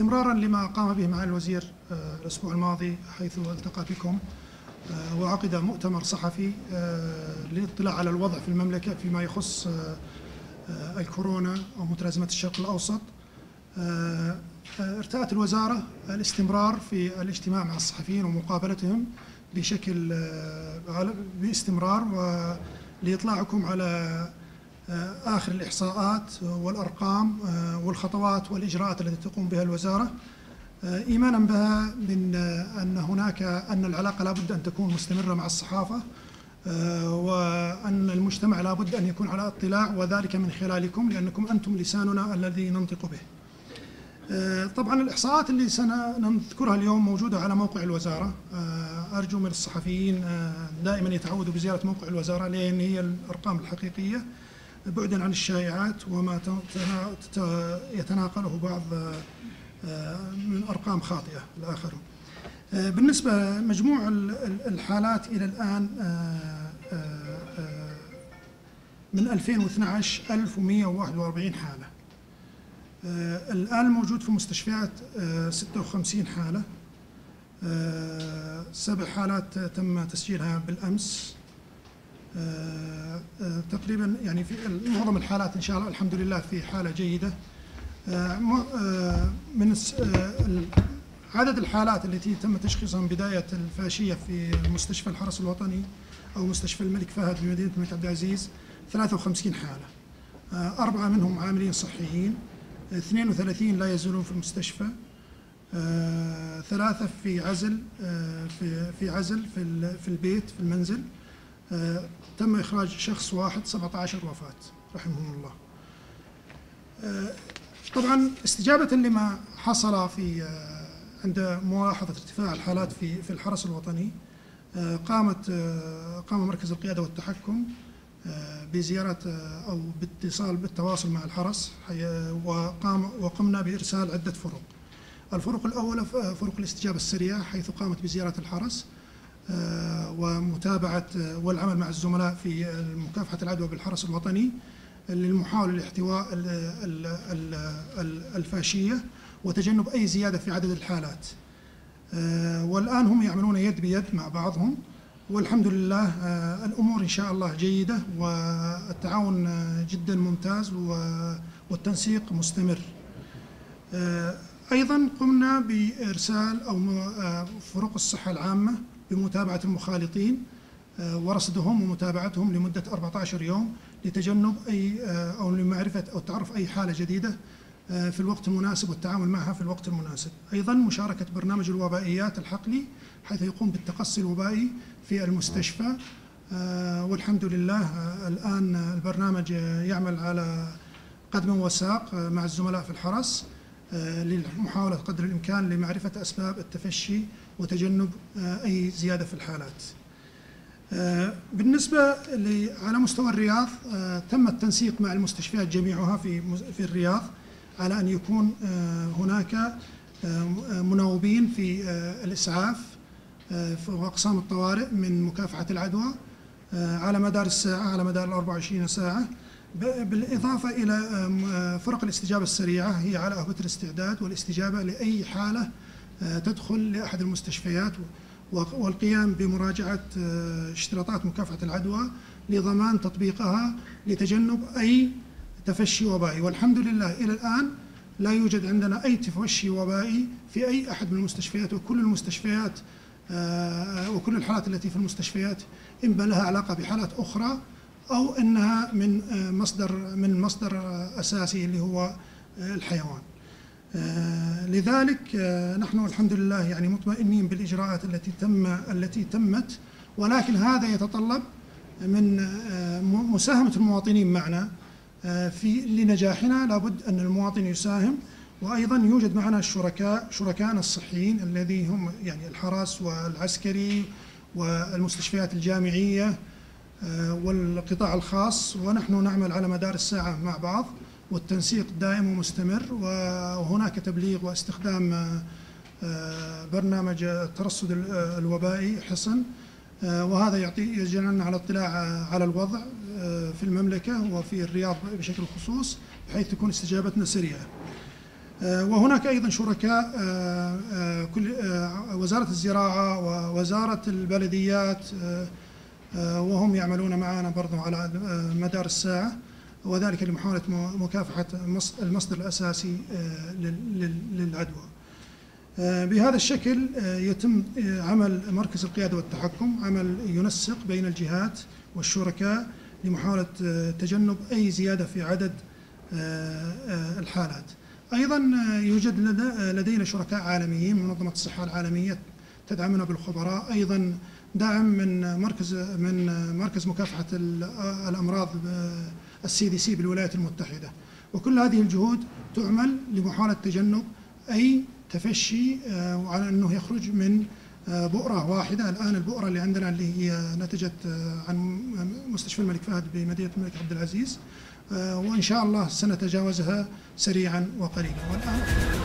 استمرارا لما قام به معالي الوزير الأسبوع الماضي، حيث التقى بكم وعقد مؤتمر صحفي للاطلاع على الوضع في المملكة فيما يخص الكورونا أو متلازمة الشرق الأوسط. ارتأت الوزارة الاستمرار في الاجتماع مع الصحفيين ومقابلتهم باستمرار، ولإطلاعكم على آخر الإحصاءات والأرقام والخطوات والإجراءات التي تقوم بها الوزارة، إيمانا بها من أن العلاقة لابد أن تكون مستمرة مع الصحافة، وأن المجتمع لابد أن يكون على اطلاع، وذلك من خلالكم لأنكم أنتم لساننا الذي ننطق به. طبعا الإحصاءات اللي سنذكرها اليوم موجودة على موقع الوزارة. أرجو من الصحفيين دائما يتعودوا بزيارة موقع الوزارة، لأن هي الأرقام الحقيقية بعدا عن الشائعات وما يتناقله بعض من أرقام خاطئة الآخرون. بالنسبة مجموع الحالات إلى الآن من 2012 1141 حالة. الآن الموجود في المستشفيات 56 حالة. 7 حالات تم تسجيلها بالأمس. تقريبا يعني في معظم الحالات إن شاء الله الحمد لله في حالة جيدة. من عدد الحالات التي تم تشخيصها من بداية الفاشية في مستشفى الحرس الوطني أو مستشفى الملك فهد بمدينة الملك عبد العزيز 53 حالة. 4 منهم عاملين صحيين، 32 لا يزالون في المستشفى، 3 في عزل في البيت في المنزل. تم إخراج شخص واحد، 17 وفاة رحمهم الله. طبعا استجابة لما حصل عند ملاحظة ارتفاع الحالات في الحرس الوطني، قام مركز القيادة والتحكم بزيارة أو بالتواصل مع الحرس، وقمنا بإرسال عدة فرق. الفرق الأولى فرق الاستجابة السريعة، حيث قامت بزيارة الحرس ومتابعة والعمل مع الزملاء في مكافحة العدوى بالحرس الوطني للمحاولة لاحتواء الفاشية وتجنب أي زيادة في عدد الحالات. والآن هم يعملون يد بيد مع بعضهم، والحمد لله الأمور إن شاء الله جيدة، والتعاون جدا ممتاز والتنسيق مستمر. أيضا قمنا بإرسال فرق الصحة العامة بمتابعة المخالطين ورصدهم ومتابعتهم لمدة 14 يوم لتجنب أو لمعرفة أو تعرف أي حالة جديدة في الوقت المناسب والتعامل معها في الوقت المناسب. أيضا مشاركة برنامج الوبائيات الحقلي، حيث يقوم بالتقصي الوبائي في المستشفى، والحمد لله الآن البرنامج يعمل على قدم وساق مع الزملاء في الحرس لمحاولة قدر الإمكان لمعرفة أسباب التفشي وتجنب أي زيادة في الحالات. بالنسبة على مستوى الرياض، تم التنسيق مع المستشفيات جميعها في الرياض على أن يكون هناك مناوبين في الإسعاف في أقسام الطوارئ من مكافحة العدوى على مدار الساعة، على مدار 24 ساعة، بالإضافة إلى فرق الاستجابة السريعة هي على أهبة الاستعداد والاستجابة لأي حالة تدخل لأحد المستشفيات، والقيام بمراجعة اشتراطات مكافحة العدوى لضمان تطبيقها لتجنب أي تفشي وبائي. والحمد لله إلى الآن لا يوجد عندنا أي تفشي وبائي في أي أحد من المستشفيات، وكل المستشفيات وكل الحالات التي في المستشفيات إما لها علاقة بحالات أخرى أو أنها من مصدر أساسي اللي هو الحيوان. لذلك نحن الحمد لله يعني مطمئنين بالإجراءات التي تمت، ولكن هذا يتطلب من مساهمة المواطنين معنا لنجاحنا. لابد أن المواطن يساهم، وأيضا يوجد معنا شركائنا الصحيين الذي هم يعني الحرس والعسكري والمستشفيات الجامعية والقطاع الخاص، ونحن نعمل على مدار الساعة مع بعض، والتنسيق دائم ومستمر، وهناك تبليغ واستخدام برنامج الترصد الوبائي حصن، وهذا يجعلنا على اطلاع على الوضع في المملكة وفي الرياض بشكل خصوص، بحيث تكون استجابتنا سريعة. وهناك أيضا شركاء كل وزارة الزراعة ووزارة البلديات، وهم يعملون معنا برضو على مدار الساعة، وذلك لمحاولة مكافحة المصدر الأساسي للعدوى. بهذا الشكل يتم عمل مركز القيادة والتحكم، عمل ينسق بين الجهات والشركاء لمحاولة تجنب أي زيادة في عدد الحالات. أيضا يوجد لدينا شركاء عالميين، منظمة الصحة العالمية تدعمنا بالخبراء، أيضا دعم من مركز مكافحة الأمراض الCDC بالولايات المتحدة. وكل هذه الجهود تعمل لمحاولة تجنب أي تفشي، وعلى أنه يخرج من بؤرة واحدة. الآن البؤرة اللي عندنا اللي هي نتجت عن مستشفى الملك فهد بمدينة الملك عبد العزيز، وإن شاء الله سنتجاوزها سريعا وقريبا. والآن